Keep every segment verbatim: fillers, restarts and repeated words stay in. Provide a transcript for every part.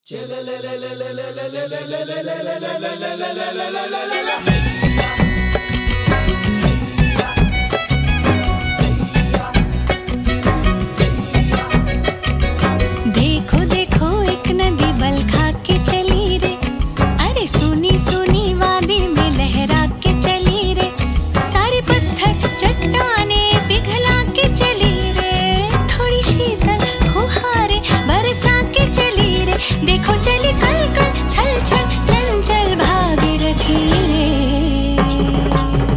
देखो देखो एक नदी बल खा के चली रे, अरे सुनी सुनी वादी में लहरा के चली रे, सारे पत्थर चट्टाने पिघला के चली रे, थोड़ी शीतल फुहारे बरसा के चली रे, देखो चली कल कल छल छल चंचल भागीरथी रे।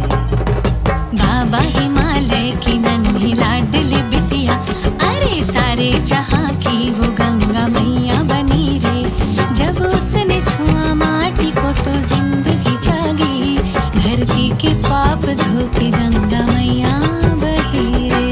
बाबा हिमालय की नन्ही लाडली बिटिया, अरे सारे जहां की वो गंगा मैया बनी रे, जब उसने छुआ माटी को तो जिंदगी जागी, धरती के पाप धो के गंगा मैया बही रे।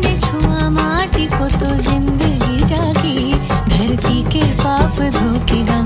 तो जिंदगी जागी, धरती के पाप धो के